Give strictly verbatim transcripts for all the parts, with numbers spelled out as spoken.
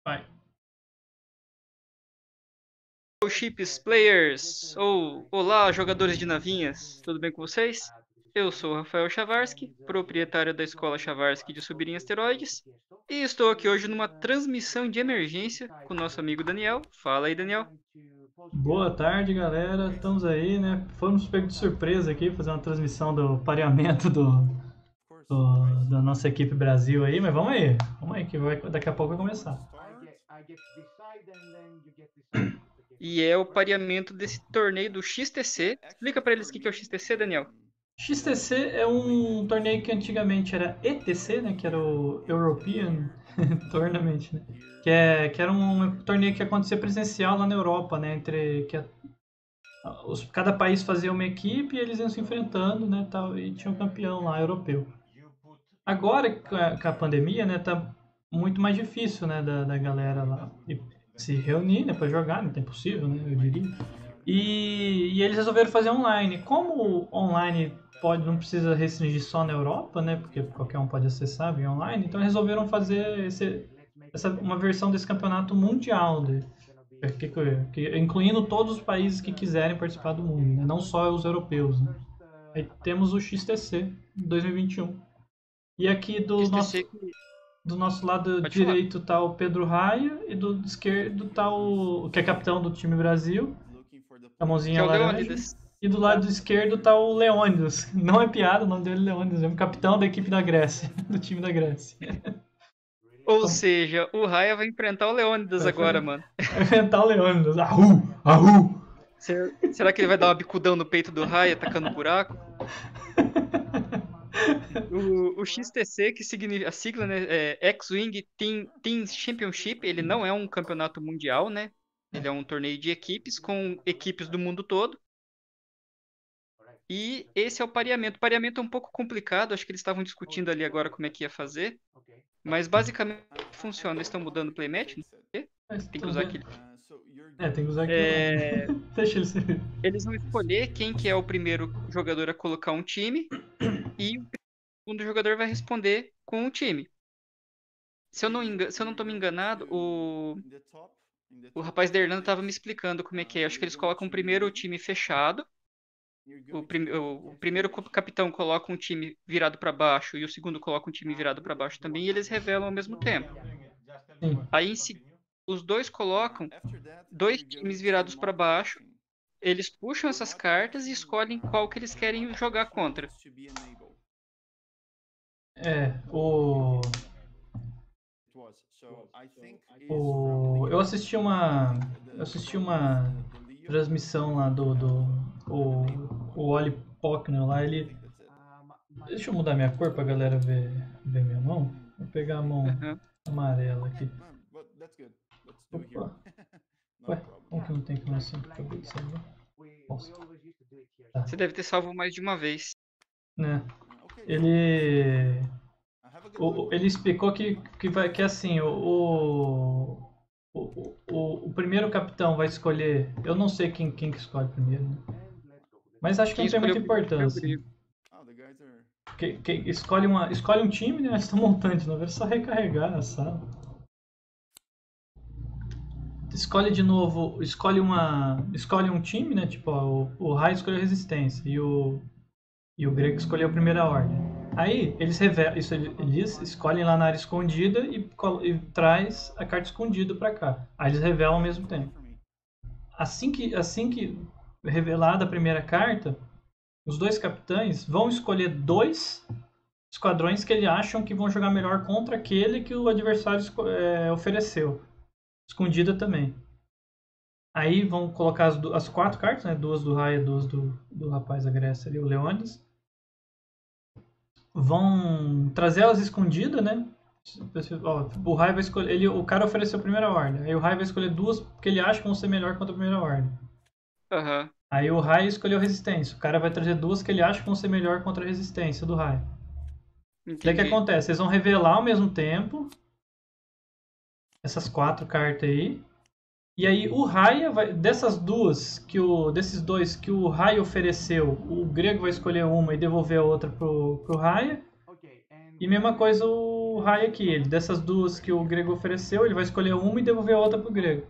Vai. Olá, Chips Players, ou olá, jogadores de navinhas, tudo bem com vocês? Eu sou o Rafael Chavarsky, proprietário da Escola Chavarsky de Subir em Asteroides, e estou aqui hoje numa transmissão de emergência com o nosso amigo Daniel. Fala aí, Daniel. Boa tarde, galera. Estamos aí, né? Fomos pegos de surpresa aqui, fazer uma transmissão do pareamento do, do- da nossa equipe Brasil aí, mas vamos aí. Vamos aí, que vai, daqui a pouco vai começar. E é o pareamento desse torneio do X T C. Explica pra eles o que que é o X T C, Daniel. X T C é um torneio que antigamente era E T C, né? Que era o European Tournament, né? Que, é, que era um torneio que acontecia presencial lá na Europa, né? Entre que a- os, cada país fazia uma equipe e eles iam se enfrentando, né? Tal, e tinha um campeão lá, europeu. Agora, com a, com a pandemia, né, tá muito mais difícil, né, da, da galera lá e se reunir, né, para jogar, não é impossível, né, eu diria. E, e eles resolveram fazer online. Como online pode, não precisa restringir só na Europa, né, porque qualquer um pode acessar via online, então resolveram fazer esse, essa, uma versão desse campeonato mundial, né, que, que, incluindo todos os países que quiserem participar do mundo, né, não só os europeus. Né. Aí temos o X T C dois mil e vinte e um. E aqui do X T C, nosso, que- do nosso lado pode falar. direito tá o Pedro Raia e do esquerdo tá o que é capitão do time Brasil, a Que mãozinha é o laranja. Leônidas. E do lado esquerdo tá o Leônidas. Não é piada, o nome dele é Leônidas, é o capitão da equipe da Grécia, do time da Grécia. Ou Então, seja, o Raya vai enfrentar o Leônidas vai, agora, mano. vai enfrentar o Leônidas. Ahu! Ahu! Ser- Será que ele vai dar uma bicudão no peito do Raya, atacando buraco? O, o X T C, que significa, a sigla, né, é X-Wing Team, Team Championship, ele não é um campeonato mundial, né? Ele é um torneio de equipes com equipes do mundo todo. E esse é o pareamento. O pareamento é um pouco complicado, acho que eles estavam discutindo ali agora como é que ia fazer. Mas basicamente funciona. Eles estão mudando o playmatch, não sei o quê. Mas Tem que tô usar vendo. aquele. É, tem que usar aquilo lá. É, Deixa ele ser. eles vão escolher quem que é o primeiro jogador a colocar um time e o segundo jogador vai responder com o time. Se eu não enga- se eu não tô me enganado, o, o rapaz da Irlanda estava me explicando como é que é. Acho que eles colocam primeiro o time fechado. O, prim- o- o primeiro co- capitão coloca um time virado para baixo e o segundo coloca um time virado para baixo também, e eles revelam ao mesmo tempo. Sim. Aí em seguida, os dois colocam dois times virados para baixo, eles puxam essas cartas e escolhem qual que eles querem jogar contra. É, o O, eu assisti uma, eu assisti uma transmissão lá do, do o, o Oli Pockner lá, ele, deixa eu mudar minha cor pra galera ver, ver minha mão. Vou pegar a mão Aham. amarela aqui. Opa, ué, como que não tem como assim? Acabei de saber. Nossa, tá, Você deve ter salvo mais de uma vez. né? Ele, o, ele explicou que, que vai, que assim, o, o, o, o primeiro capitão vai escolher. Eu não sei quem, quem que escolhe primeiro, né? Mas acho que Quem não tem muita escolheu primeiro foi o importância. grego. Que, que escolhe, uma, escolhe um time, né? Eles estão montando de novo, é só recarregar a sala. Escolhe de novo, escolhe uma. Escolhe um time, né? Tipo, ó, o, o Rai escolheu resistência e o, e o grego escolheu a primeira ordem. Aí eles revelam, isso eles escolhem lá na área escondida e, e traz a carta escondida para cá. Aí eles revelam ao mesmo tempo. Assim que, assim que revelada a primeira carta, os dois capitães vão escolher dois esquadrões que eles acham que vão jogar melhor contra aquele que o adversário é, ofereceu. Escondida também. Aí vão colocar as, as quatro cartas, né? Duas do Raia, duas do, do rapaz da Grécia ali, o Leônidas. Vão trazer elas escondidas, né? Ó, o Raia vai escolher. Ele, o cara ofereceu a primeira ordem. Aí o Raia vai escolher duas que ele acha que vão ser melhor contra a primeira ordem. Aham. Aí o Raia escolheu resistência. O cara vai trazer duas que ele acha que vão ser melhor contra a resistência do Raia. Daí o que Entendi. acontece? Eles vão revelar ao mesmo tempo essas quatro cartas aí. E aí o Raya vai. Dessas duas, que o, desses dois que o Raya ofereceu, o grego vai escolher uma e devolver a outra pro, pro Raya. E mesma coisa o, o Rai aqui. Ele, dessas duas que o grego ofereceu, ele vai escolher uma e devolver a outra pro grego.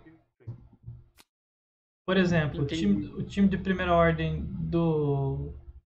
Por exemplo, o time, Entendi. o time de primeira ordem do,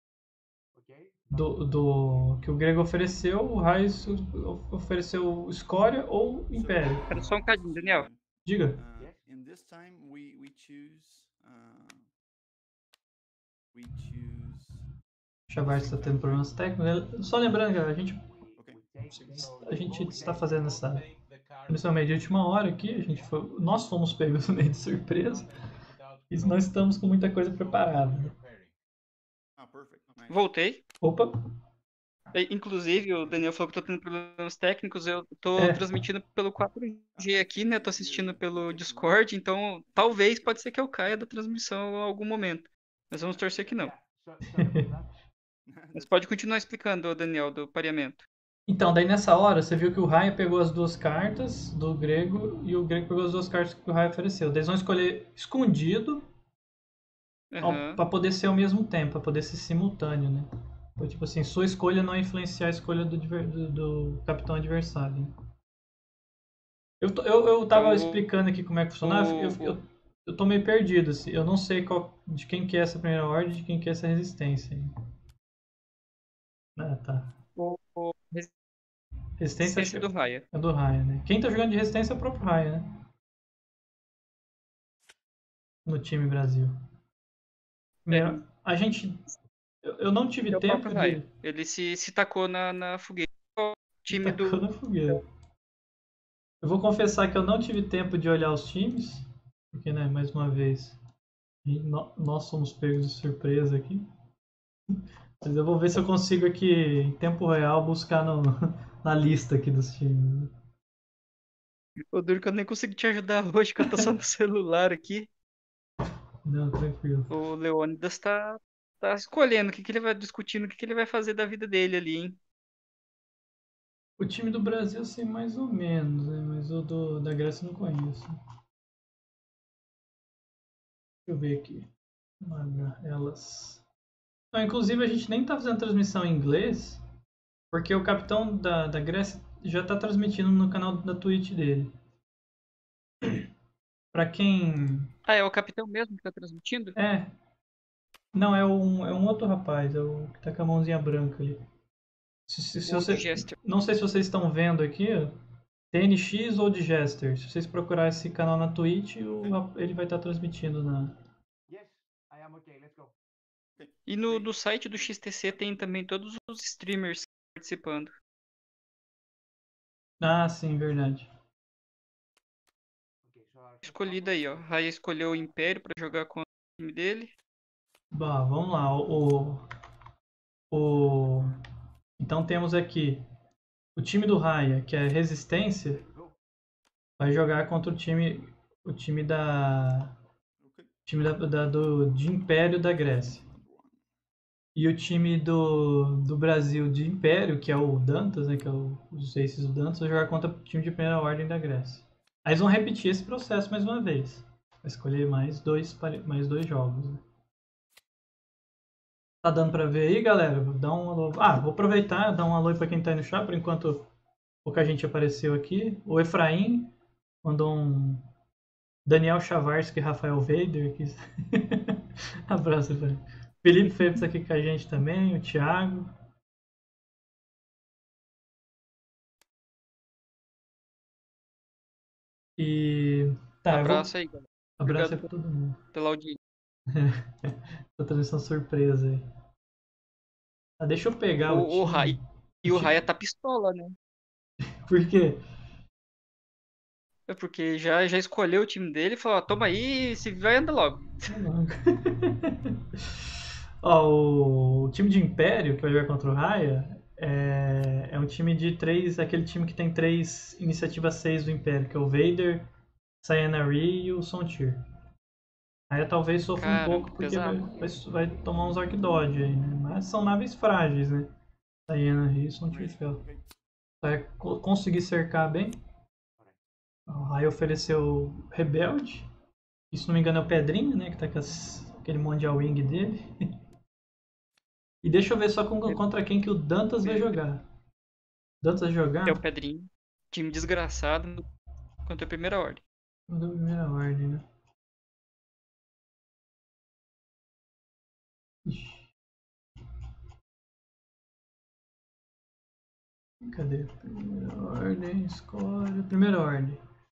do, do que o grego ofereceu, o Rai o- ofereceu Escória ou Império. Espera só um cadinho, Daniel. Diga. Uh, in this time we we choose uh, we choose Chavard está tendo problemas técnicos. Só lembrando, galera, a gente, okay. a gente está fazendo essa missão meio de última hora aqui. A gente foi, nós fomos pegos no meio de surpresa. E nós estamos com muita coisa preparada. Né? Ah, perfect. Nice. Voltei. Opa! E, Inclusive, o Daniel falou que eu tô tendo problemas técnicos. Eu tô É. transmitindo pelo quatro G aqui, né? Tô assistindo pelo Discord, então talvez pode ser que eu caia da transmissão em algum momento. Mas vamos torcer que não. Mas pode continuar explicando, Daniel, do pareamento. Então, daí nessa hora, você viu que o Raya pegou as duas cartas do grego e o grego pegou as duas cartas que o Raya ofereceu. Daí eles vão escolher escondido Aham. para poder ser ao mesmo tempo, para poder ser simultâneo, né? Então, tipo assim, sua escolha não influenciar a escolha do, adver- do- do capitão adversário. Né? Eu, tô- eu, eu tava Então, o- explicando aqui como é que funcionava, o- eu, eu, eu tô meio perdido, assim, eu não sei qual, de quem que é essa primeira ordem e de quem que é essa resistência. aí. Ah, tá. o, o Resistência acho resistência que do Raya. é do Raya, né? Quem tá jogando de resistência é o próprio Raya, né? No time Brasil. Primeiro, a gente. Eu, eu não tive É o tempo próprio de. Raya. Ele se, se tacou na, na fogueira. O time Tacou do. na fogueira. Eu vou confessar que eu não tive tempo de olhar os times, porque, né, mais uma vez, no- nós somos pegos de surpresa aqui. Mas eu vou ver se eu consigo aqui, em tempo real, buscar no, na lista aqui dos times. O duro que eu nem consigo te ajudar hoje, que eu tô só no celular aqui. Não, tranquilo. O Leônidas tá, tá escolhendo o que, que ele vai discutindo, o que, que ele vai fazer da vida dele ali, hein? O time do Brasil eu sei mais ou menos, né? Mas o do, da Grécia eu não conheço. Deixa eu ver aqui. Manda elas. Não, inclusive a gente nem tá fazendo transmissão em inglês, porque o capitão da, da Grécia já tá transmitindo no canal da Twitch dele. Pra quem. Ah, é o capitão mesmo que tá transmitindo? É. Não, é um, é um outro rapaz, é o que tá com a mãozinha branca ali. Se, se, se O você, Digester. não sei se vocês estão vendo aqui, ó, T N X ou Digester. Se vocês procurarem esse canal na Twitch, o- ele vai estar transmitindo na. E no, no site do X T C tem também todos os streamers participando. Ah, sim, verdade. Escolhido aí, ó. Raya escolheu o Império pra jogar contra o time dele. Bah, vamos lá. O, o, o- Então temos aqui o time do Raya, que é Resistência, vai jogar contra o time, o time da, Okay. time da, da- do, de Império da Grécia. E o time do, do Brasil de Império, que é o Dantas, né, que é o, os Aces do Dantas, vai jogar contra o time de primeira ordem da Grécia. Aí eles vão repetir esse processo mais uma vez. Vai escolher mais dois, pare- mais dois jogos. Né? Tá dando pra ver aí, galera? Vou dar um alô. Ah, vou aproveitar e dar um alô pra quem tá aí no chat, por enquanto pouca gente apareceu aqui. O Efraim mandou um Daniel Chavarsky e Rafael Vader. Que... Abraço, Efraim. Felipe Freitas aqui com a gente também, o Thiago. E. Tá, eu Abraço vou. aí, galera. Abraço aí Obrigado pra todo mundo. pela audiência. Essa transmissão surpresa aí. Ah, deixa eu pegar o O, o Raya. time. E o time- Raya tá pistola, né? Por quê? É porque já, já escolheu o time dele e falou, ó, toma aí, se vai, anda logo. Ó, o, o time de Império que vai jogar contra o Raya é, é um time de três. Aquele time que tem três iniciativas seis do Império, que é o Vader, Sayanari e o Sontir. Raya talvez sofra um Caramba, pouco porque vai, pesado. vai, vai tomar uns Orc Dodge aí, né? Mas são naves frágeis, né? Sayanari e Sontir Nice. Fel. Okay. Vai co- conseguir cercar bem. O Raya ofereceu Rebelde. E se não me engano é o Pedrinho, né? Que tá com as- aquele Mondial Wing dele. E deixa eu ver só com- contra quem que o Dantas vai jogar. Dantas É o jogar? Pedrinho. Time desgraçado contra a primeira ordem. Da primeira ordem, né? Ixi. Cadê? Primeira ordem, escolha. Primeira ordem.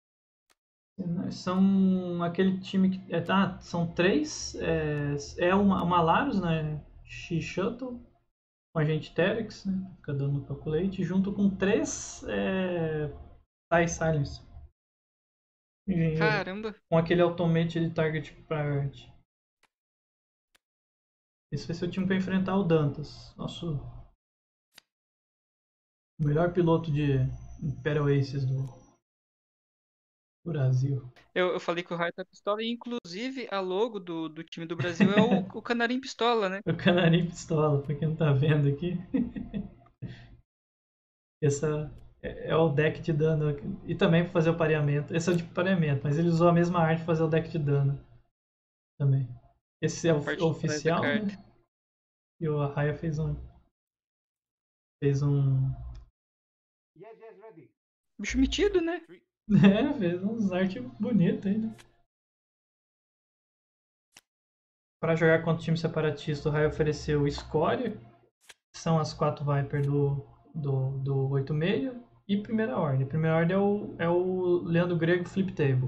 São aquele time que. É, tá, são três. É, é uma, uma Larus, né? X-Shuttle. Com agente Terex, né? Fica dando calculate. Junto com três. É, TIE Silence. Engenheiro. Caramba. Com aquele automate de target priority. Esse vai ser o time para enfrentar o Dantas. Nosso. O melhor piloto de Imperial Aces do do Brasil. Eu, eu falei que o raio tá pistola e inclusive a logo do, do time do Brasil é o, o canarinho pistola, né? O Canarim Pistola, pra quem não tá vendo aqui. Essa é é o deck de dano. E também para fazer o pareamento. Esse é o de pareamento, mas ele usou a mesma arte para fazer o deck de dano também. Esse é o Parte o de trás da oficial, né? carta. E o Arraia fez um. Fez um. Bicho metido, né? Three. É, fez uns artes bonitas aí, né? Para jogar contra o time separatista, o Rai ofereceu Escória, que são as quatro Viper do, do, do oito seis, e Primeira Ordem. Primeira Ordem é o, é o Leandro Grego Flip Table.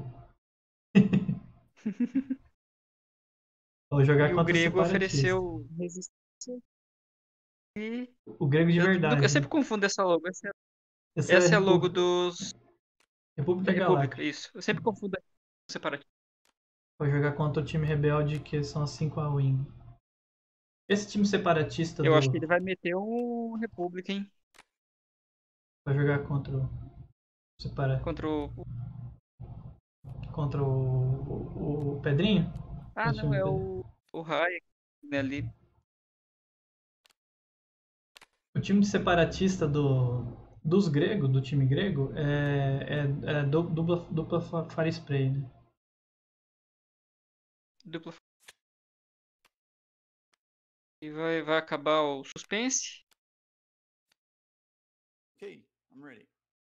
Vou jogar E o contra o grego separatista. ofereceu resistência e. O grego de Eu, do- eu verdade, sempre né? confundo essa logo. Essa, Essa é a essa é a logo República, dos. República Da República, Galáctica. isso. Eu sempre confundo a separatista. Vou jogar contra o time rebelde, que são as cinco A-Wing. Esse time separatista Eu acho do. que ele vai meter um República, hein? Vai jogar contra o. Separa... Contra o. Contra o, o, o Pedrinho? Ah, Esse não, time é Pedrinho. o. O Hayek, né, ali. O time separatista do, dos gregos, do time grego, é, é, é du- dupla, dupla fa- fire spray, né? Dupla. E vai, vai acabar o suspense. Okay, I'm ready.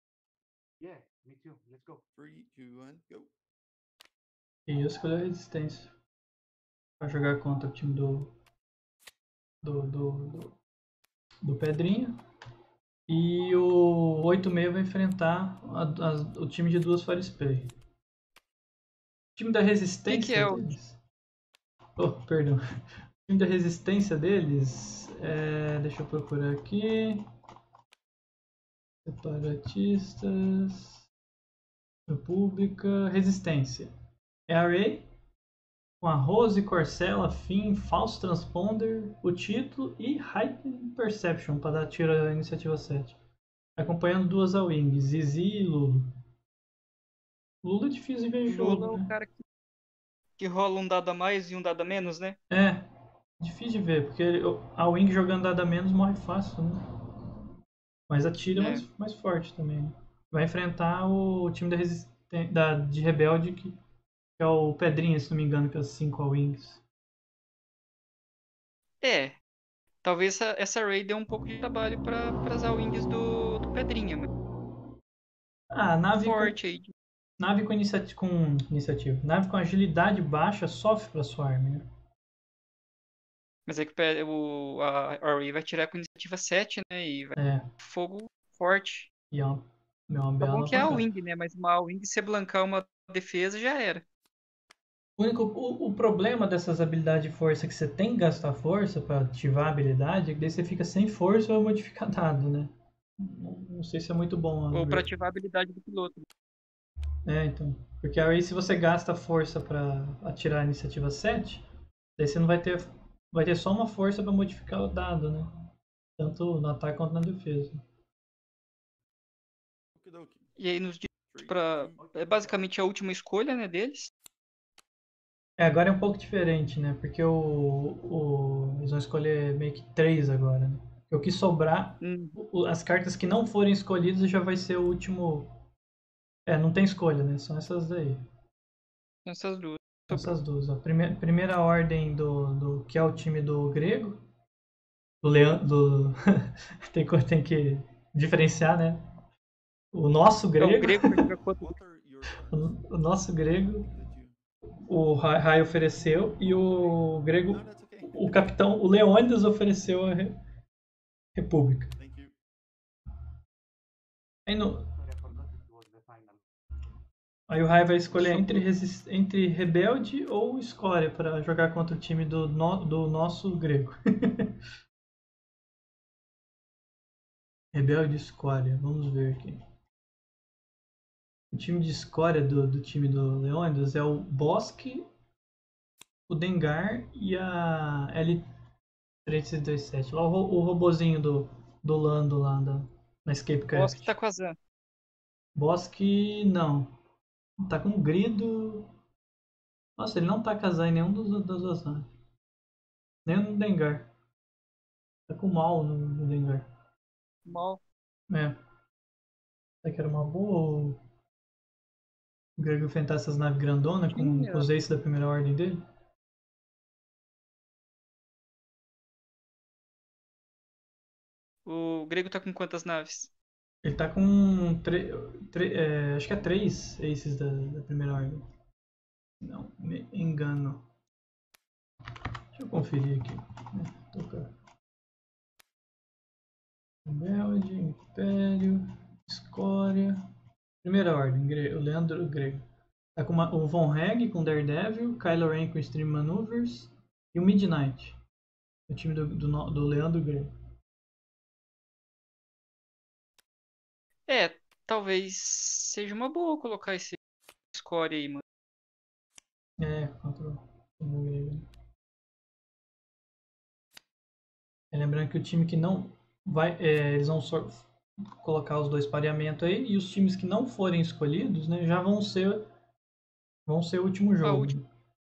Three, two, one, go. E eu escolhi a resistência. Vai jogar contra o time do. Do, do, do, do Pedrinho. E o oito seis vai enfrentar a- a- o time de duas fire spray. O time da Quem que resistência é o. deles. Oh, perdão. O time da resistência deles. É, deixa eu procurar aqui. Separatistas. República. Resistência. É a Ray. Com a Rose, Corcella, Finn, False Transponder, o título e Heightened Perception para dar tiro à iniciativa sete. Acompanhando duas A-Wings, Zizi e Lulu. Lulu é difícil de ver O jogo, Lula é o né? cara que, que rola um dado a mais e um dado a menos, né? É, difícil de ver, porque a Wing jogando dado a menos morre fácil, né? Mas a tira é É. mais, mais forte também. Né? Vai enfrentar o time da, resisten- da de Rebelde, que, que é o Pedrinha, se não me engano, que é os cinco A-Wings. É. Talvez essa, essa raid dê um pouco de trabalho para as wings do, do Pedrinha, mas Ah, nave com, forte aí. nave com, inicia- com iniciativa. Nave com agilidade baixa sofre para swarm, né? Mas é que o, Pe- o, a, a Ray vai tirar com iniciativa sete, né? E vai É, fogo forte. e é uma, é uma Tá bom bela que é a pancada. wing, né? Mas uma wing, se blancar uma defesa, já era. O, único, o, o problema dessas habilidades de força é que você tem que gastar força para ativar a habilidade, é que daí você fica sem força ou modificar dado, né? Não, não sei se é muito bom. Ou A para Ray. ativar a habilidade do piloto. É, então. Porque a Ray, se você gasta força para atirar a iniciativa sete, daí você não vai ter. Vai ter só uma força para modificar o dado, né? Tanto no ataque quanto na defesa. Okidoki. E aí nos diz Three, pra. two, É basicamente a última escolha, né, deles. É, agora é um pouco diferente, né? Porque o, o- eles vão escolher meio que três agora, né? Porque o que sobrar, Hum, o- as cartas que não forem escolhidas já vai ser o último. É, não tem escolha, né? São essas daí. essas duas. São Sobrou. essas duas. A primeira, primeira ordem do, do. Que é o time do grego. Do Leandro. Do, tem, co- tem que diferenciar, né? O nosso É o grego, grego vai jogar contra What are your o o nosso grego, that you? o Ra- Rai ofereceu e o grego, No, that's okay. o capitão, o Leônidas ofereceu a Re- República. Thank you. Aí, no- aí o Rai vai escolher entre, Sobrou. resis- entre rebelde ou escória para jogar contra o time do, no- do nosso grego. Rebelde e escória, vamos ver aqui. O time de escória do, do time do Leônidas é o Bosque, o Dengar e a L três seis dois sete. Lá o, ro- o robozinho do, do Lando lá da, na O Bosque tá Escapecraft. com a Zan. Bosque, não. Tá com grido. Nossa, ele não tá casando em nenhum dos, das duas naves. Nem no Dengar. Tá com mal no, no Dengar. Mal. É. Será que era uma boa ou o Grego enfrentar essas naves grandonas com, com Tinha. os aces da primeira ordem dele? O grego tá com quantas naves? Ele tá com. Tre, tre, é, acho que é três aces da, da primeira ordem. Não, me engano. Deixa eu conferir aqui. É, tocar. Rebelde, Império, Escória. Primeira ordem, Gre- o Leandro Grego. Tá com uma, o Von Heg com Daredevil, Kylo Ren com Stream Maneuvers e o Midnight. O time do, do, no- do Leandro Grego. É, talvez seja uma boa colocar esse score aí, mano. É, contra o o Grego. É, lembrando que o time que não vai. É, eles vão só colocar os dois pareamentos aí e os times que não forem escolhidos, né, já vão ser vão ser o último A jogo. última.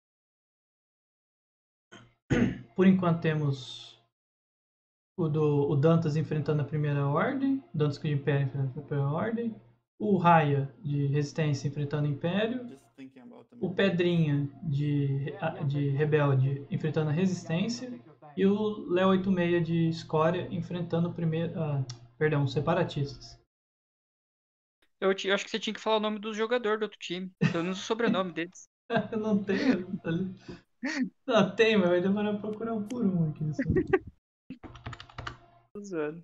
Por enquanto temos o do o Dantas enfrentando a Primeira Ordem, Dantas de Império enfrentando a Primeira Ordem, o Raya de Resistência enfrentando o Império, Just thinking about the o map. Pedrinha de, de Rebelde enfrentando a Resistência e o Léo oitenta e seis de Escória enfrentando o primeiro, ah, perdão, os Separatistas. Eu, te- eu acho que você tinha que falar o nome do jogador do outro time. Pelo menos o sobrenome deles. Eu não tenho ali. Não, tem, mas vai demorar pra procurar um por um aqui. Só. Tô zoando.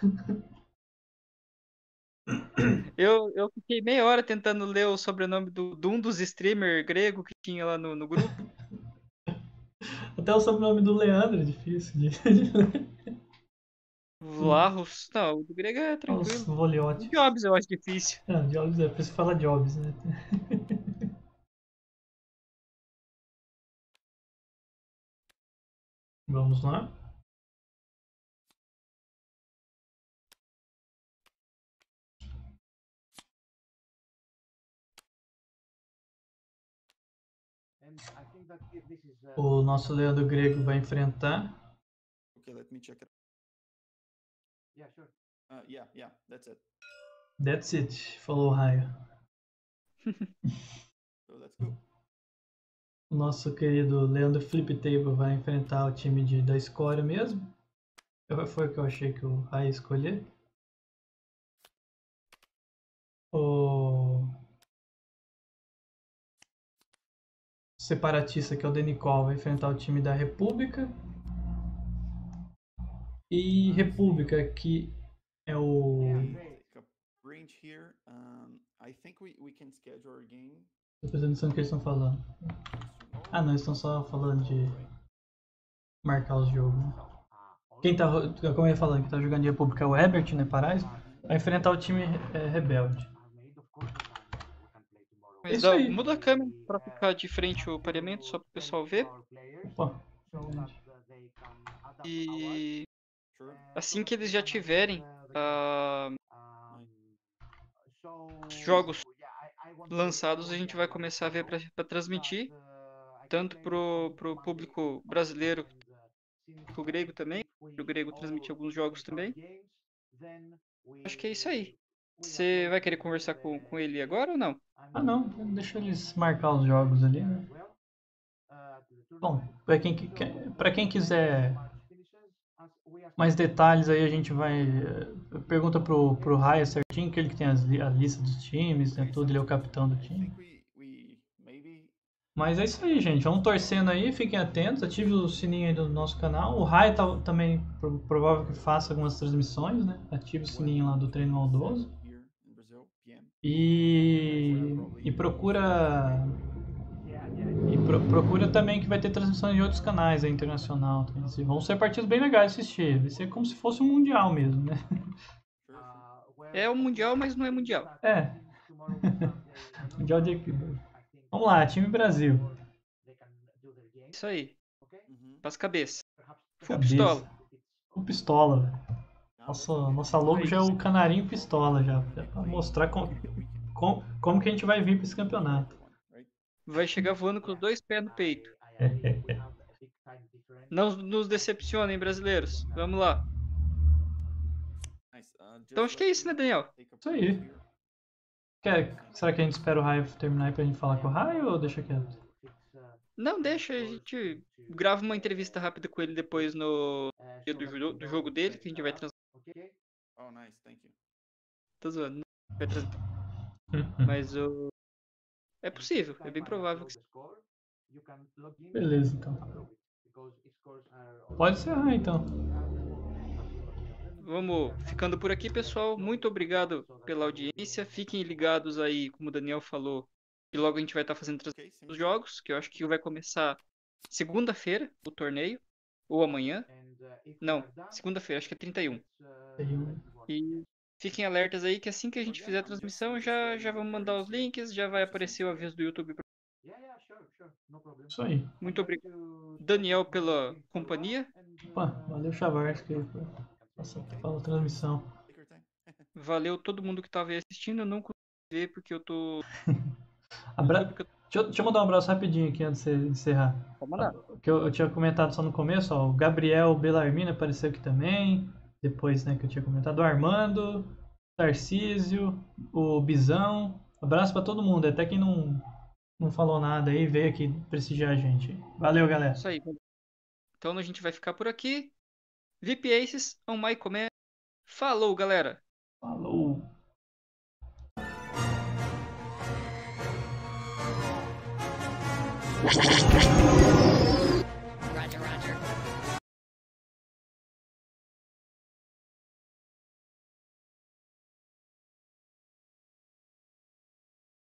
Eu, eu fiquei meia hora tentando ler o sobrenome do, de um dos streamers grego que tinha lá no, no grupo. Até o sobrenome do Leandro é difícil de, de ler. Vlahos. Não, o do grego é Os tranquilo. O Voliotes. Jobs eu acho difícil. Não, Jobs é, por isso que fala Jobs, né? Vamos lá. O nosso Leandro Grego vai enfrentar. Okay, let me check it. Uh, yeah, yeah, that's it. That's it, falou o Raio. So let's go. O nosso querido Leandro Flip Table vai enfrentar o time de, da Escória mesmo. Foi o que eu achei que o Raio ia escolher. O separatista, que é o Denicol, vai enfrentar o time da República. E República, que é o. Take a range here. Um, I think we, we can schedule our game. Tô prestando atenção no que eles estão falando. Ah, não, eles estão só falando de marcar os jogos. Né? Quem tá, como eu ia falando, quem tá jogando de República é o Ebert, né, Parais, vai enfrentar o time é, rebelde. Mas Isso dá, aí. muda a câmera pra ficar de frente o pareamento, só pro pessoal ver. Opa, verdade. E Sure. assim que eles já tiverem ah, os Nice. jogos lançados, a gente vai começar a ver pra, pra transmitir, tanto pro, pro público brasileiro, pro grego também, pro grego transmitir alguns jogos também. Acho que é isso aí. Você vai querer conversar com, com ele agora ou não? Ah, não, deixa eles marcar os jogos ali, né? Bom, pra quem, que- pra quem quiser mais detalhes aí a gente vai... eh, Pergunta pro, pro Raya certinho, que ele que tem as li- a lista dos times, né, tudo, ele é o capitão do I time. think we we maybe Mas é isso aí, gente. Vamos torcendo aí, fiquem atentos, ative o sininho aí do nosso canal. O Raya tá, também pro- provável que faça algumas transmissões, né? Ative o sininho lá do Treino Maldoso. here in Brazil, P M. E, e procura e pro- procura também que vai ter transmissões em outros canais aí, internacional também. Assim, vão ser partidos bem legais de assistir. Vai ser como se fosse um mundial mesmo, né? Sure, sure. É o Mundial, mas não é Mundial. É. Mundial de... Vamos lá, time Brasil. Isso aí. Uhum. Pras cabeças. Full Cabeça. pistola. O pistola, velho. Now Nossa, let's look nossa at- logo já é o canarinho pistola já, já pra mostrar com, com, como que a gente vai vir para esse campeonato. right? Vai chegar voando com os dois pés no peito. Não nos decepcionem, brasileiros. Vamos lá. Nice. Uh, Então just acho que é let isso, me né, Daniel? take a Isso aí. break here. Quer, será que a gente espera o Raio terminar aí pra gente falar com o Raio ou deixa quieto? Não, deixa, a gente grava uma entrevista rápida com ele depois no dia do, jo- do jogo dele, que a gente vai transmitir. Oh, nice. Thank you. Tô zoando, não vai transmitir. Mas o. É possível, é bem provável que Beleza, então. Pode encerrar, então. Vamos ficando por aqui, pessoal. Muito obrigado pela audiência. Fiquem ligados aí, como o Daniel falou, e logo a gente vai estar fazendo Okay, transmissão seems dos good. jogos, que eu acho que vai começar segunda-feira o torneio, ou amanhã. Não, segunda-feira, acho que é trinta e um. Tem um- E fiquem alertas aí que assim que a gente fizer a transmissão, já, já vamos mandar os links, já vai aparecer o aviso do YouTube. pra- Isso aí. Muito obrigado, Daniel, pela companhia. Opa, valeu, Chavarsky, aí por essa pela transmissão. Take your time. Valeu todo mundo que estava aí assistindo. Eu não consegui ver porque eu tô. Abra... porque eu- Deixa, eu, deixa eu mandar um abraço rapidinho aqui antes de você encerrar. Vamos mandar. Que eu, eu tinha comentado só no começo, ó, o Gabriel Bellarmine apareceu aqui também. Depois, né, que eu tinha comentado. O Armando, Tarcísio, o Bizão. Abraço pra todo mundo, até quem não, não falou nada aí, veio aqui prestigiar a gente. Valeu, galera. Isso aí. Então a gente vai ficar por aqui. V I P Aces on my command. Falou, galera! Falou.